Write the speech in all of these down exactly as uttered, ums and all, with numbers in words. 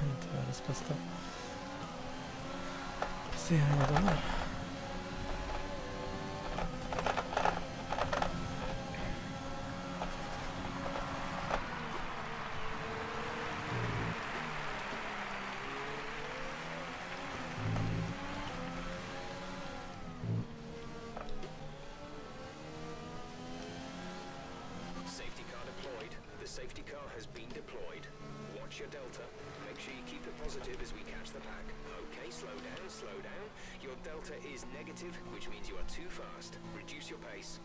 Inte världens bästa. Se här vad de är. Safety car has been deployed. Watch your delta. Make sure you keep it positive as we catch the pack. Okay, slow down, slow down. Your delta is negative, which means you are too fast. Reduce your pace.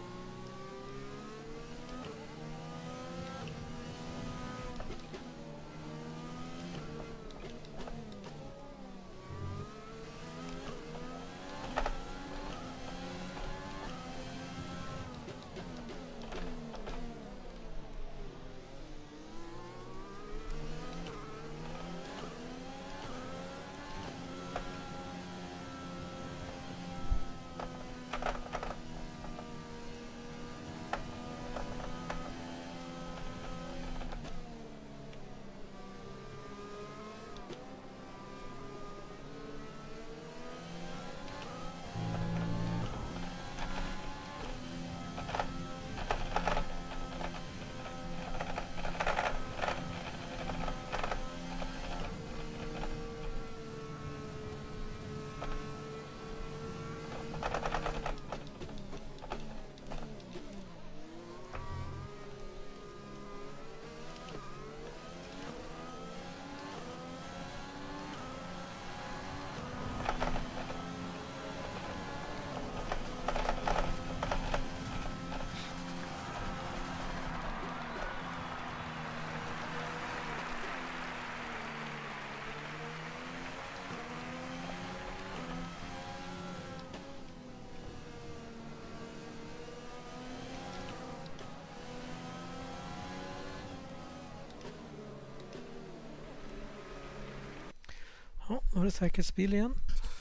Ja, då är det säkerhetsbil igen.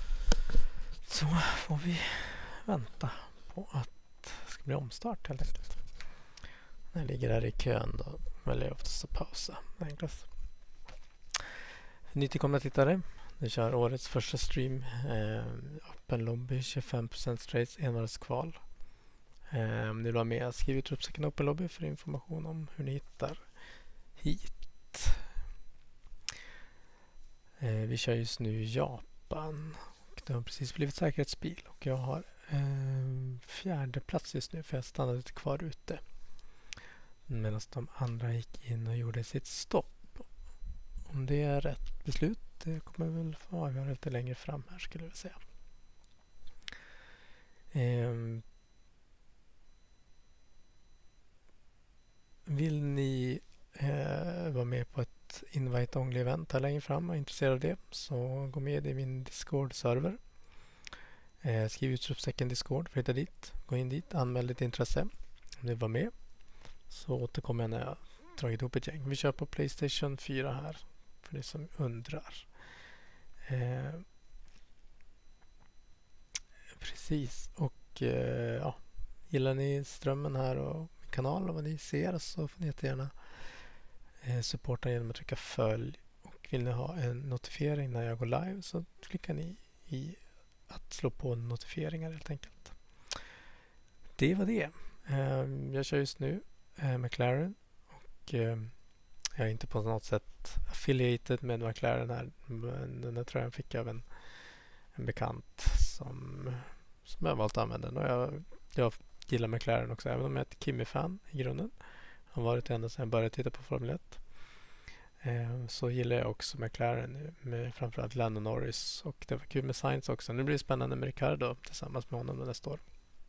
Så får vi vänta på att det ska bli omstart helt enkelt. När jag ligger här i kön då väljer jag oftast att pausa. Det är enklast. Nytillkomna tittare. Nu kör årets första stream. Eh, öppen lobby, tjugofem procent straights, envarvskval. Eh, om ni vill vara med, skriv ut uppsäcken Open Lobby för information om hur ni hittar hit. Eh, vi kör just nu Japan. Och det har precis blivit säkerhetsbil. Och jag har eh, fjärde plats just nu för jag stannade lite kvar ute. Medan de andra gick in och gjorde sitt stopp. Om det är rätt beslut, det kommer vi väl få avgöra lite längre fram här skulle jag säga. Eh, vill ni eh, vara med på ett invite only event här längre fram och är intresserad av det, så gå med i min Discord-server. Eh, skriv utropstecken Discord för att hitta dit. Gå in dit, anmäl ditt intresse om du var med. Så återkommer jag när jag dragit ihop ett gäng. Vi kör på PlayStation fyra här för det som undrar. Eh, precis. Och eh, ja, gillar ni strömmen här och kanal och vad ni ser, så får ni jättegärna eh, supporta genom att trycka följ. Och vill ni ha en notifiering när jag går live, så klickar ni i att slå på notifieringar helt enkelt. Det var det. Eh, jag kör just nu eh, McLaren och eh, jag är inte på något sätt affiliated med McLaren här, men den här tröjan fick jag av en, en bekant som, som jag valt att använda den. Och jag, jag gillar McLaren också, även om jag är ett Kimi-fan i grunden. Jag har varit ända sedan jag började titta på Formel ett. Eh, så gillar jag också McLaren nu, med framförallt Lando Norris. Och det var kul med Sainz också. Nu blir det spännande med Ricardo tillsammans med honom nästa år.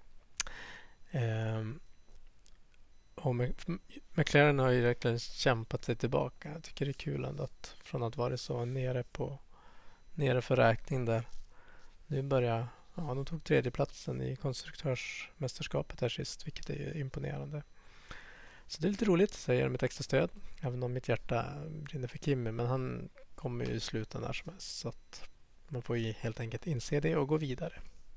Eh, och McLaren har ju verkligen kämpat sig tillbaka. Jag tycker det är kul ändå att från att vara så nere på nere för räkning där. Nu börjar, ja, de tog tredjeplatsen i konstruktörsmästerskapet här sist, vilket är imponerande. Så det är lite roligt, så jag ger dem ett extra stöd, även om mitt hjärta brinner för Kimi, men han kommer ju i slutet när som helst, så att man får ju helt enkelt inse det och gå vidare.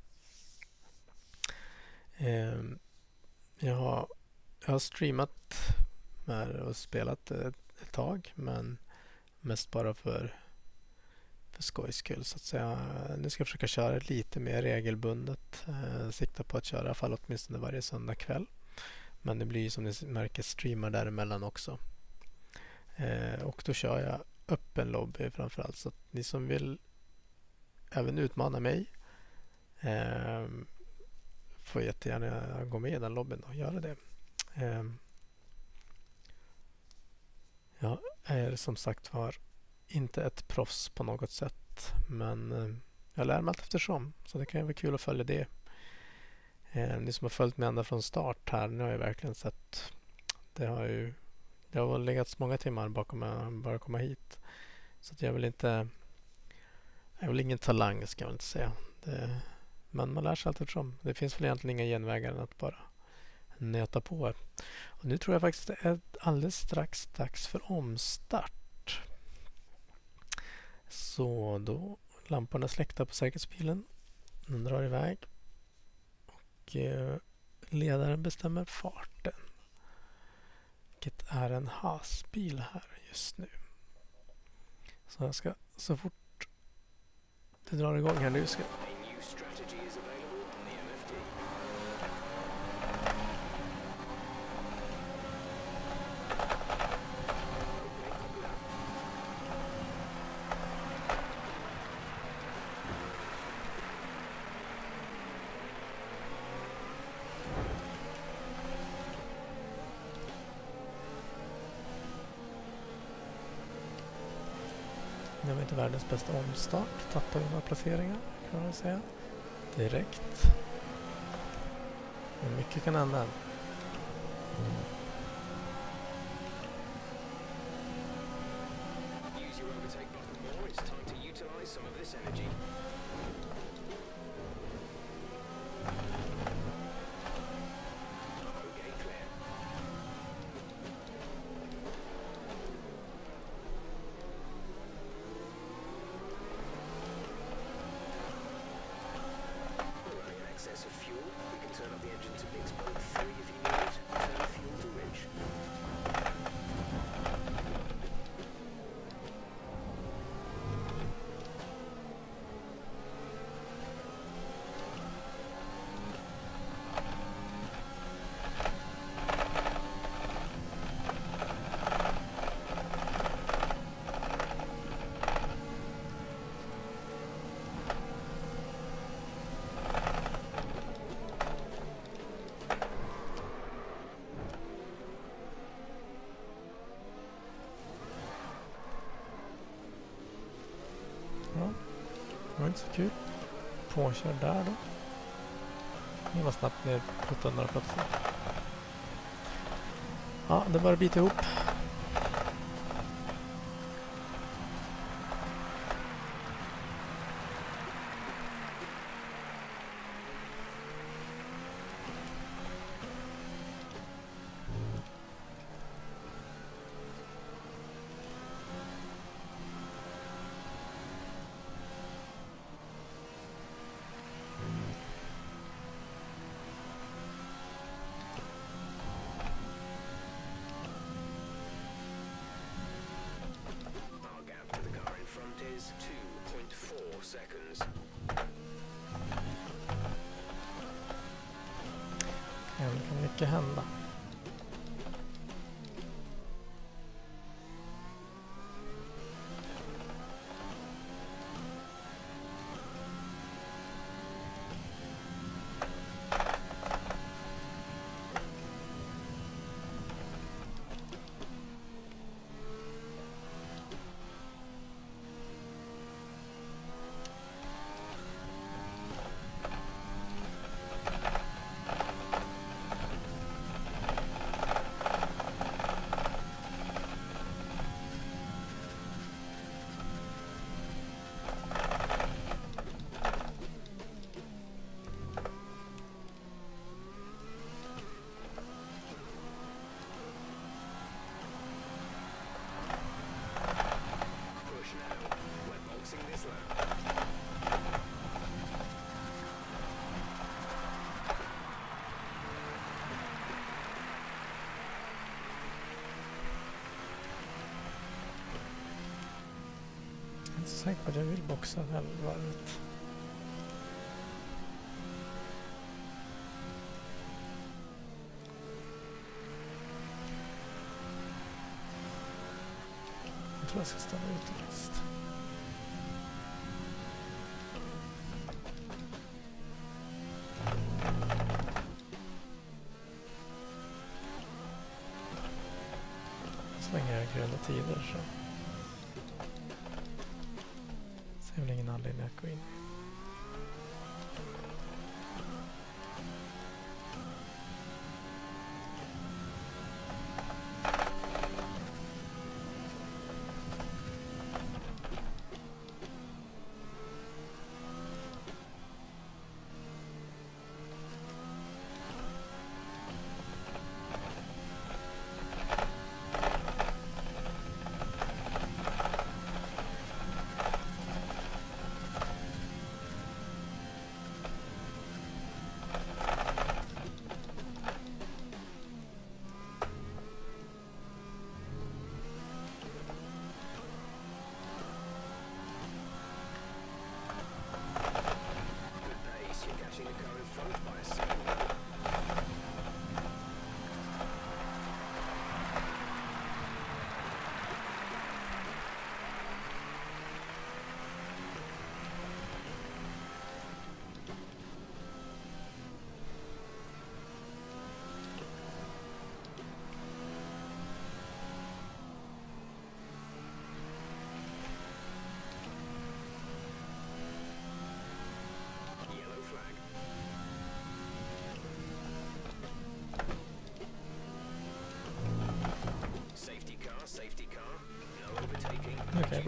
Eh, jag, har, jag har streamat här och spelat ett, ett tag, men mest bara för, för skojs skull så att säga. Nu ska jag försöka köra lite mer regelbundet. Eh, sikta på att köra i alla fall åtminstone varje söndag kväll. Men det blir som ni märker streamar däremellan också. Eh, och då kör jag öppen lobby framförallt. Så att ni som vill även utmana mig eh, får jättegärna gå med i den lobbyn och göra det. Eh, jag är som sagt var inte ett proffs på något sätt. Men eh, jag lär mig allt eftersom. Så det kan ju vara kul att följa det. Eh, ni som har följt mig ända från start här, nu har jag verkligen sett, det har ju det har legat många timmar bakom att bara komma hit. Så att jag vill inte, jag vill ingen talang ska jag inte säga. Det, men man lär sig allt eftersom. Det finns väl egentligen inga genvägar än att bara nöta på. Och nu tror jag faktiskt det är alldeles strax dags för omstart. Så då, lamporna släckta på säkerhetsbilen. Den drar iväg. Och eh, ledaren bestämmer farten. Vilket är en hasbil här just nu. Så jag ska så fort det drar igång här nu ska det var inte världens bästa omstart. Tappar några placeringar kan man säga. Direkt. Men mycket kan hända. Mm. Use your overtake button more. It's time to utilize some of this energy. Okay, clear. We're running an excess of fuel. We can turn up the engine to mix mode three if you need it. Turn fuel to rich. Ja, det var inte så kul. Påkörd där då. Det var snabbt ner på några platser. Ja, det bara biter ihop. Our gap to the car in front is two point four seconds. Det kan mycket hända. inte så säker på att jag vill boxa halvvarvet. Jag tror jag ska stanna ute faktiskt. Så länge jag har gröna tider så ser väl ingen anledning att gå in. Okay.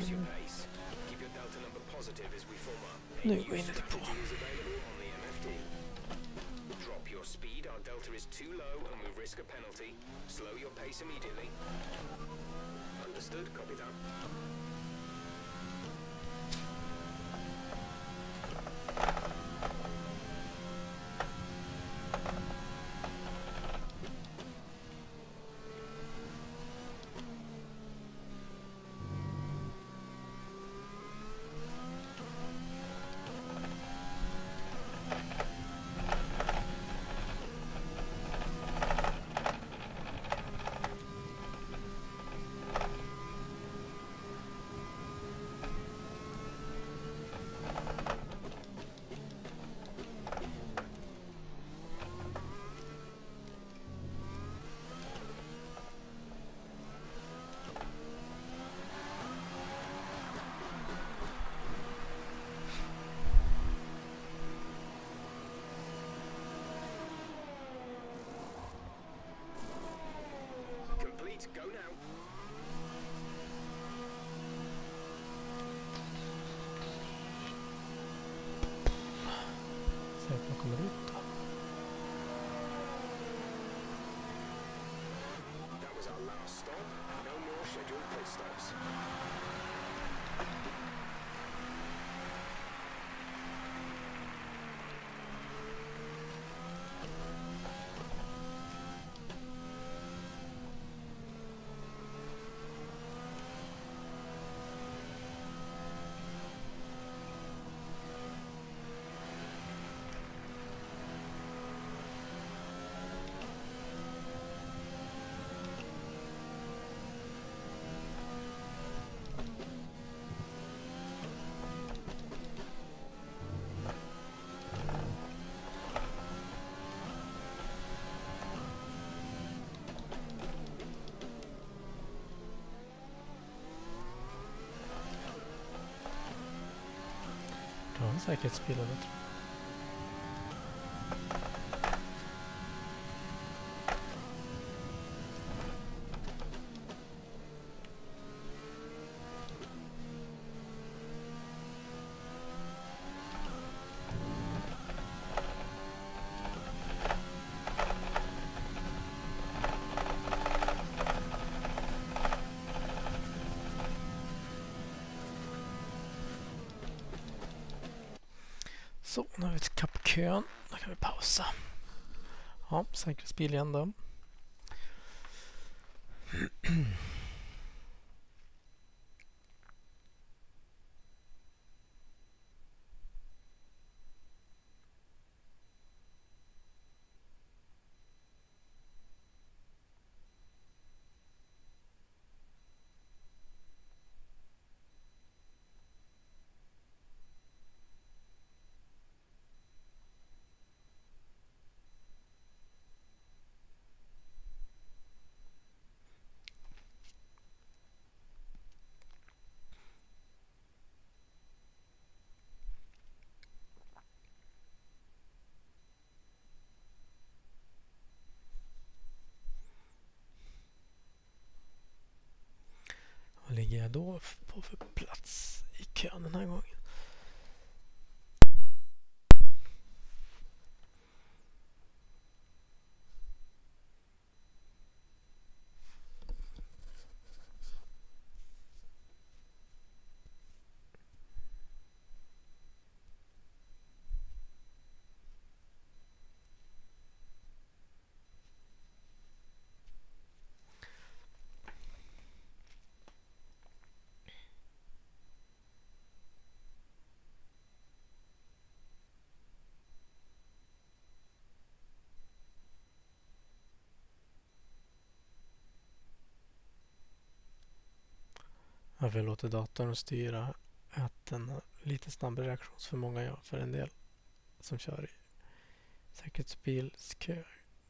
Nu går in lite på. Drop your speed. Our delta is too low and we risk a penalty. Slow your pace immediately. Understood. Copy that. Go now. Se att man kommer ut då. That was our last stop. No more scheduled pit stops. Ja, säkerhetsbilen tror jag. Så, nu har vi ett kapp kön. Då kan vi pausa. Ja, säkerhetsbil igen då. jag då på för plats i kön den här gången? Jag vill låta datorn styra att den har lite snabbare reaktionsförmåga jag för en del som kör i säkerhetsbilskö.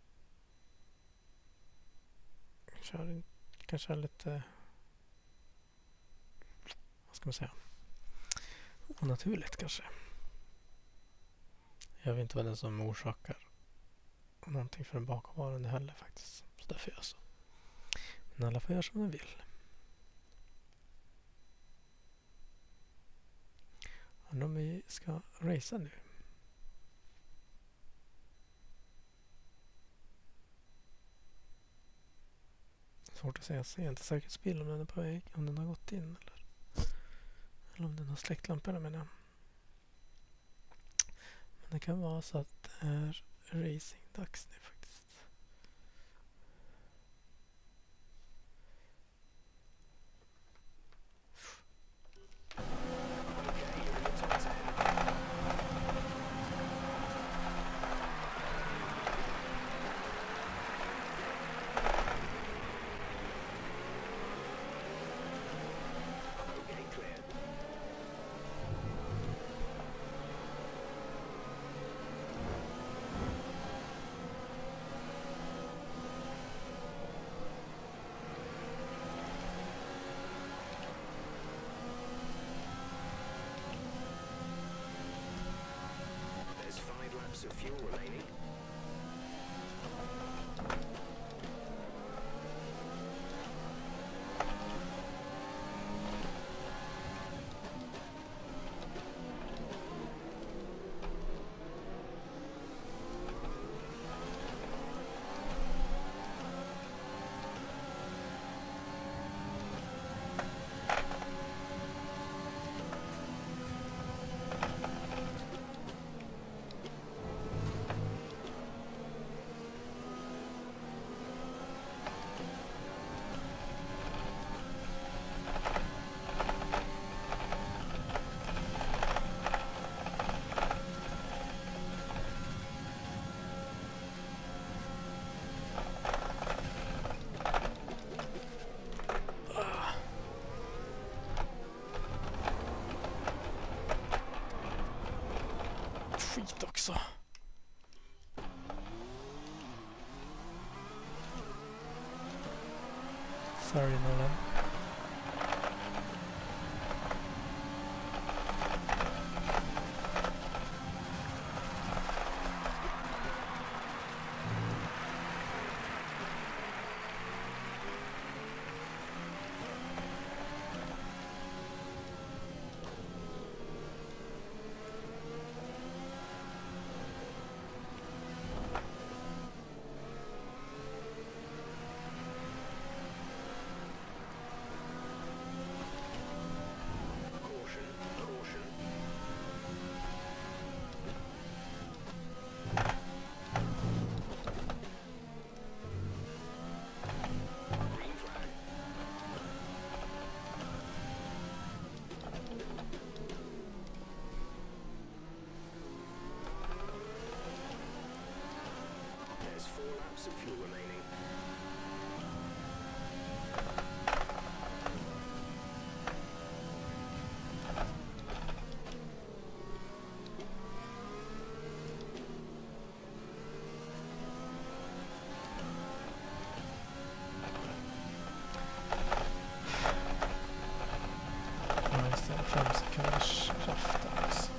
Kör kanske lite, vad ska man säga, onaturligt kanske. Jag vet inte vad den som orsakar någonting för en bakomvarande heller faktiskt. Så därför gör jag så. Men alla får göra som de vill. Undrar om vi ska racea nu. Svårt att säga. Jag ser inte säkerhetsbil om den är på väg. Om den har gått in eller, eller om den har släckt lamporna menar jag. Men det kan vara så att det är racingdags nu faktiskt. Of fuel remaining. Skit också. Sorry Nolan. Of fuel remaining. Ja, just det. Fem sekunders kraft där alltså.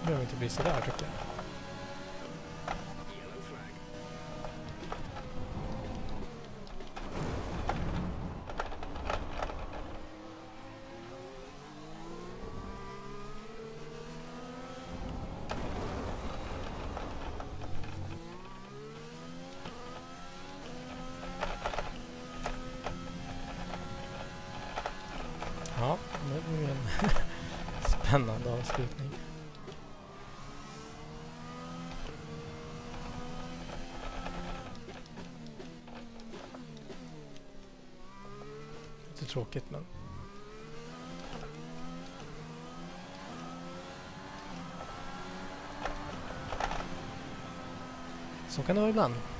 behöver inte bli sådär tycker jag. Yellow flag. Ja, det blir en spännande avslutning. Lite tråkigt men... så kan det vara ibland.